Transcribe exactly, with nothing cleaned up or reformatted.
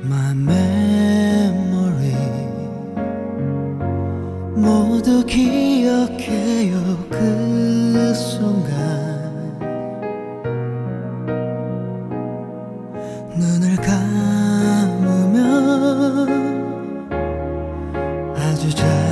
My memory 모두 기억해요. 그 순간 눈을 감으면 아주 잘